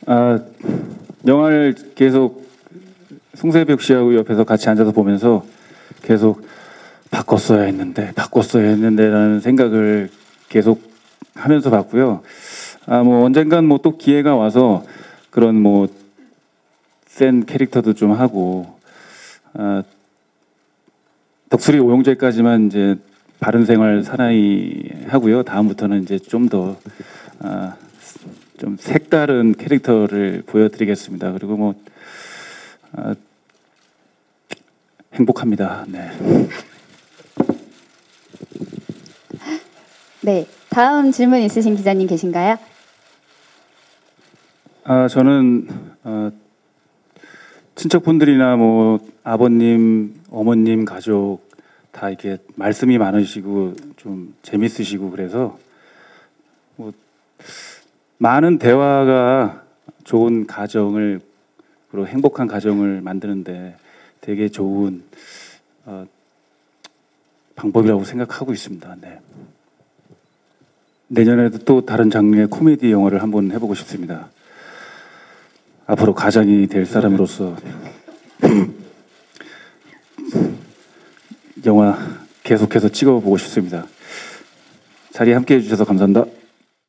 아, 영화를 계속 송세벽 씨하고 옆에서 같이 앉아서 보면서 계속 바꿨어야 했는데라는 생각을 계속 하면서 봤고요. 뭐 언젠간 뭐 또 기회가 와서 그런 뭐 센 캐릭터도 좀 하고, 덕수리 오용재까지만 이제 바른 생활 사나이 하고요. 다음부터는 이제 좀 더 좀 색다른 캐릭터를 보여드리겠습니다. 그리고 뭐 행복합니다. 네. 네, 다음 질문 있으신 기자님 계신가요? 저는 친척분들이나 뭐 아버님, 어머님 가족 다 이렇게 말씀이 많으시고 좀 재밌으시고 그래서 뭐 많은 대화가 좋은 가정을, 그리고 행복한 가정을 만드는데 되게 좋은 방법이라고 생각하고 있습니다. 네. 내년에도 또 다른 장르의 코미디 영화를 한번 해보고 싶습니다. 앞으로 가장이 될 사람으로서 영화 계속해서 찍어보고 싶습니다. 자리에 함께해 주셔서 감사합니다.